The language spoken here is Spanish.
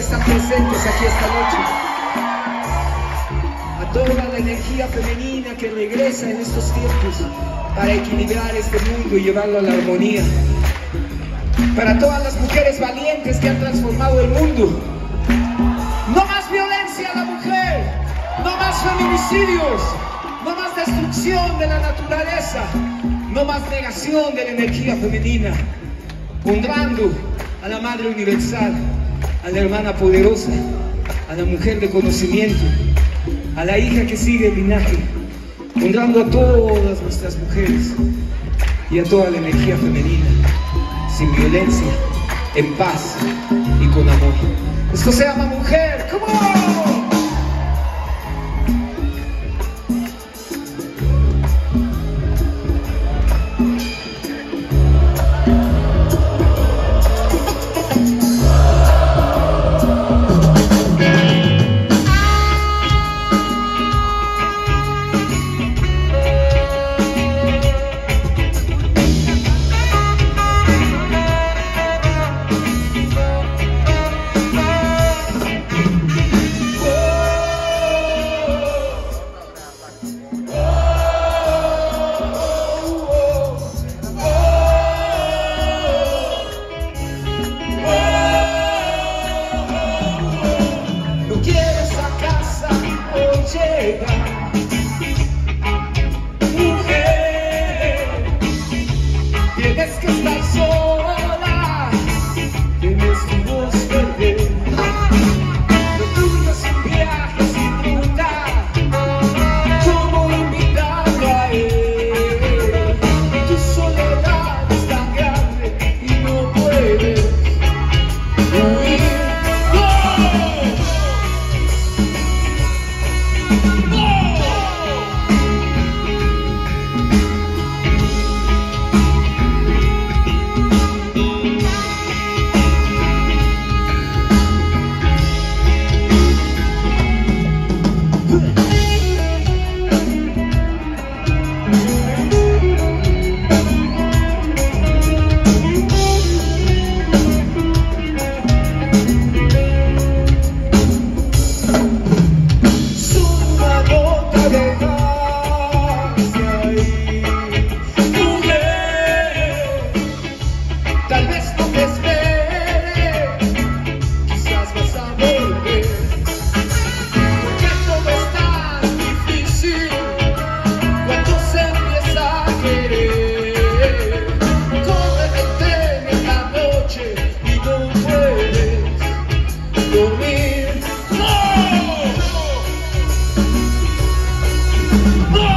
están presentes aquí esta noche, a toda la energía femenina que regresa en estos tiempos para equilibrar este mundo y llevarlo a la armonía, para todas las mujeres valientes que han transformado el mundo. No más violencia a la mujer, no más feminicidios, no más destrucción de la naturaleza, no más negación de la energía femenina, honrando a la Madre Universal, a la hermana poderosa, a la mujer de conocimiento, a la hija que sigue el linaje, honrando a todas nuestras mujeres y a toda la energía femenina, sin violencia, en paz y con amor. Esto se llama mujer. ¡Come on! Mujer, tienes que estar sola, tienes tu voz verde. Lo tuyo es un viaje sin ruta, ¿cómo invitarlo a él? Tu soledad es tan grande y no puedes huir. Tal vez no te espere, quizás vas a volver, porque todo es tan difícil cuando se empieza a querer. Corre el tren en la noche y no puedes dormir. ¡No! ¡No!